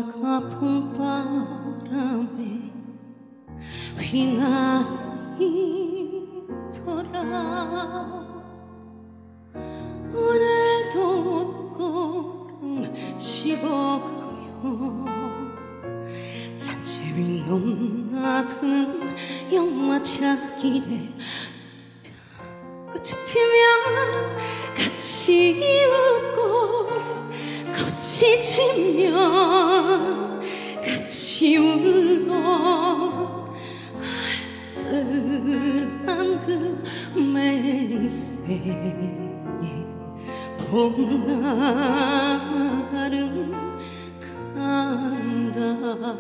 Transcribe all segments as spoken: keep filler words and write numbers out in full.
너가 봄바람에 휘날리더라. 오늘도 꽃걸음 씹어가며 산채위 넘나드는 영마차길에 꽃이 피면 같이 웃고 꽃이 지면 같이 울던 알뜰한 그 맹세에 봄날은 간다.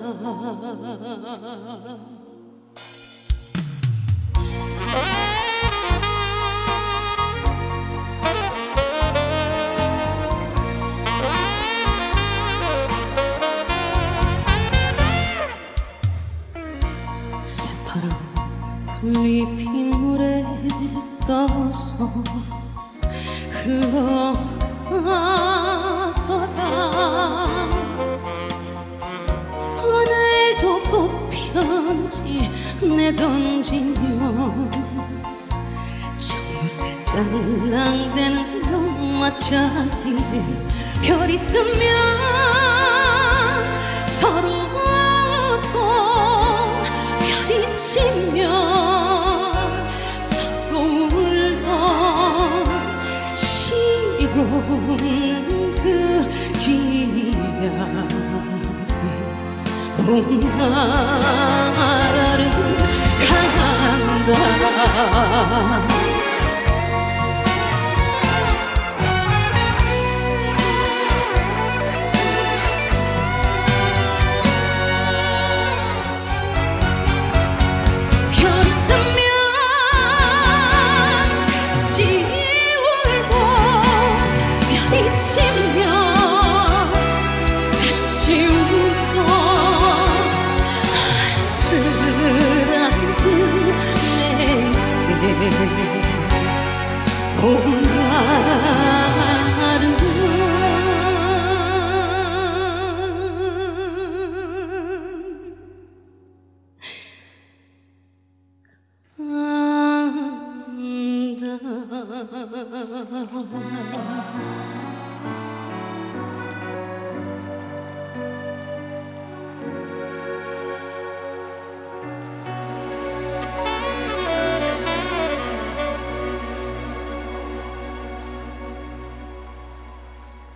새파란 풀잎이 물에 떠서 흘러가더라. 오늘도 꽃편지 내던지면 정요새 짤랑대는 영마차길에 별이 뜨면 서로 웃고 별이 지면 서로 울던 시없는 그 기약에 봄날은 간다. 봄날은 간다.